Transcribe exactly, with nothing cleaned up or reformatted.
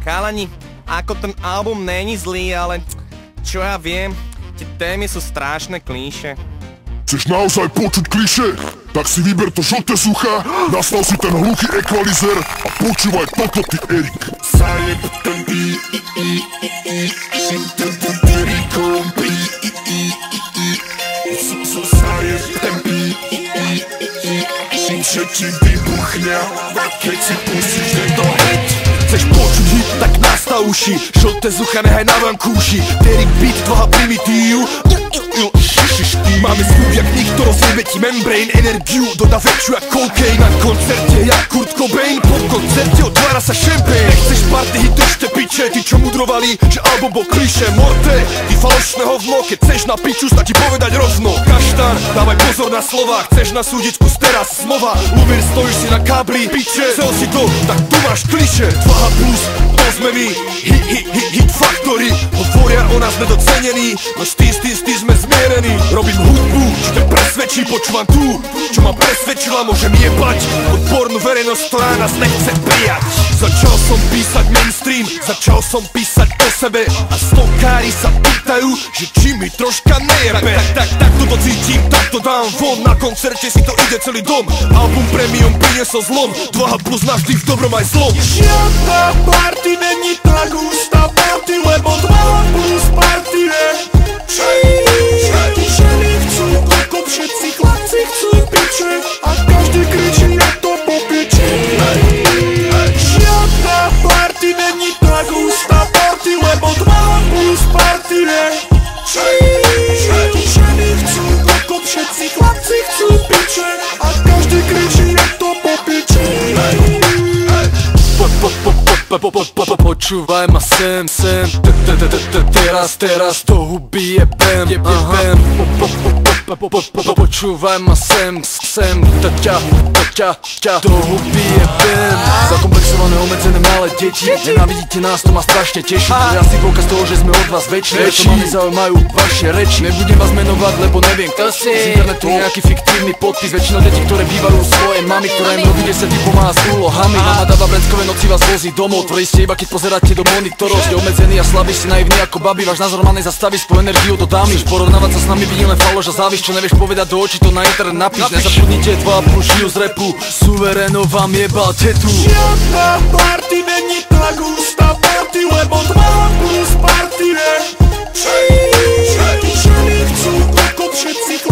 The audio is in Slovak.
Chalani, ako ten album není zlý, ale čo ja viem, tie témy sú strašné klíše. Chceš naozaj počuť klišé? Tak si vyber to žlté suchá, nastav si ten hluchý ekvalizer a počúvaj toto, ty Erik. Zajeb ten beat, ten Erikom zajeb ten beat, že ti vybuchňa, keď si pustíš tento hit. Chceš počuť hit, tak nastav uši, žlté zucha nehaj na vankúši. Erik beat, tvoja primitív. Máme zvuk jak nikto, rozjebe ti membrane. Energiu dodá väčšiu jak kokain. Na koncerte jak Kurt Cobain, po koncerte otvára sa šampaň. Nechceš party hit, držte piče, tí čo mudrovali, že album bol klišé. Morte, ty falošné hovno, keď chceš na piču, stačí povedať rovno. Kaštán, dávaj pozor na slova, chceš nás súdiť, skús teraz smova. Lumír, stojíš si na kábli, piče, chcel si to, tak tu máš klišé. dva há plus, to sme my, hit, hit, hit, hit factory. Hovoria o nás nedocenení, no stý, stý, stý sme zmierení. Robím hudbu, čo ťa presvedčí, počúvam tú, čo ma presvedčila, môžem jebať odbornú verejnosť, ktorá nás nechce prijať. Začal som písať mainstream, začal som písať o sebe a stokári sa pýtajú, že či mi troška nejebe. Tak, tak, tak, toto cítim, tak to dám von, na koncerte si to ide celý dom. Album premium priniesol zlom, dva há plus navždy v dobrom aj zlom. Žiadna party není tak hustá party, lebo dva há plus party je. Ženy chcú kokot, všetci chlapci chcú piče a každý kričí, jak to popiče. Žiadna party není tak hustá party, lebo dva há plus party je. Ženy chcú kokot, všetci chlapci chcú piče a každý kričí, jak to popiče. Počúvaj ma sem, sem, teraz, teraz do huby jebem, jebem. Počúvaj ma sem, sem, ťa, ťa, ťa do huby jebem. Zakomplexované, obmedzené malé deti, nenávidíte nás, to ma strašne teší. To je asi dôkaz toho, že sme od vás väčší, preto ma nezaujímajú vaše reči. Nebudem vás menovať, lebo neviem kto si. Z internetu nejaký fiktívny podpis, väčšinou deti, ktoré bývajú svoje mami, ktoré im robí desať pomáha s úlohami. Mama dáva vreckové noci, vás vozí domov, tvorí ste iba keď pozeráte do monitorov. Ste obmedzení a slabí, ste naivní ako babi, váš názor má nezastaví svoju energiu do dámy. Porovnávať sa s nami vidí len faloš a závisť, čo nevieš povedať do očí, to na internet napíš. Nezapudnite dva há plus žijú z repu, suveréno vám jebal tetu. Žiadna party není tak hustá party, lebo dva há plus party je. Ženy chcú kokot, všetci